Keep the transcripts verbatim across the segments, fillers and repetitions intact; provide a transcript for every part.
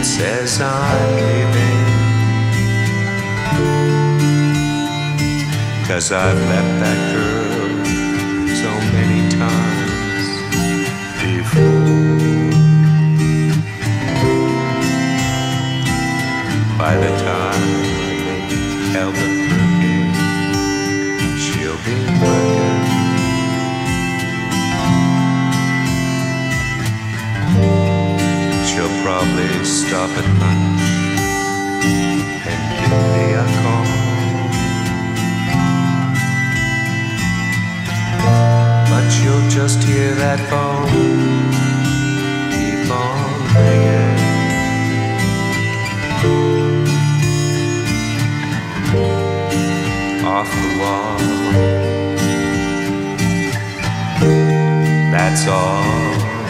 says I'm leaving, 'cause I've left that girl so many times before. By the time I make Albuquerque, she'll be working. She'll probably stop at lunch and give me a call. But you'll just hear that phone keep on ringing. Off the wall, that's all.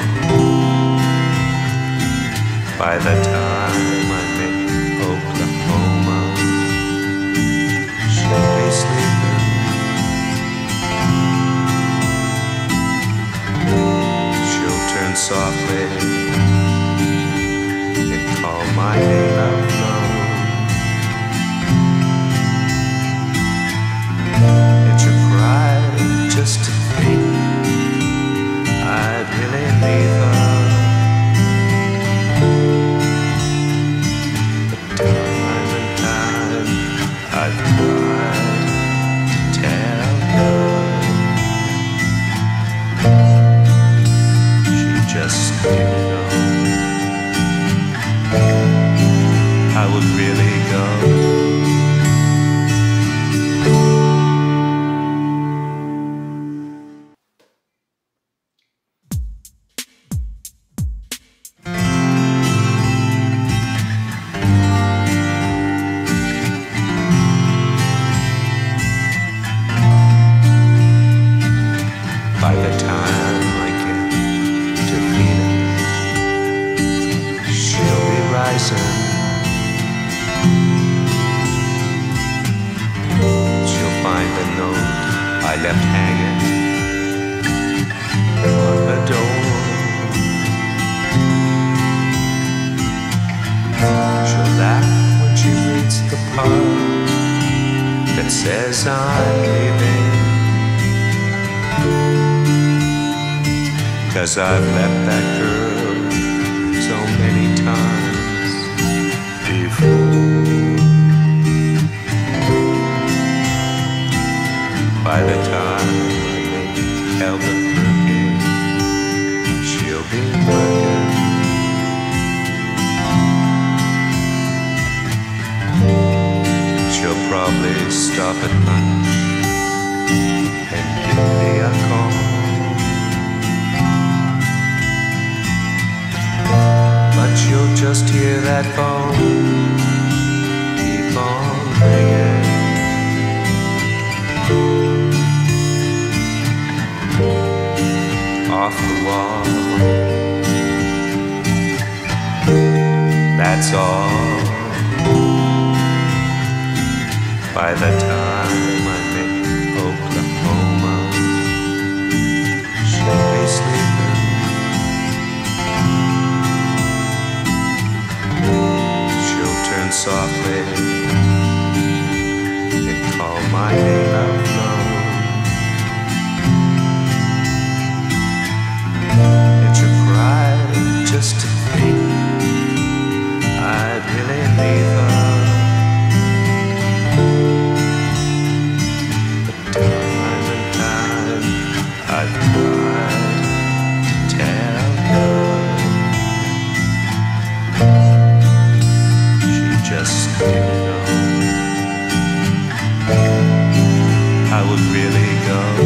By the time I make Oklahoma, she'll be sleeping. She'll turn softly and call my name out loud. And she'll cry just to think I'd really leave her. But time and time I've tried to tell her. She just didn't know I would really go. By the time I get to Venus, she'll be rising. She'll find the note I left hanging on her door. She'll laugh when she reads the part that says I'm leaving, 'cause I've left that girl so many times before. By the time I make Albuquerque, she'll be working. She'll probably stop at lunch and give me a call. But you'll just hear that phone keep on ringing. Off the wall, that's all. By the time I make Oklahoma, she'll be sleeping. Turn softly and call my name out loud. And she'll cry just to think I'd really leave her. But time and time I've tried to tell her. Just didn't know I would really go.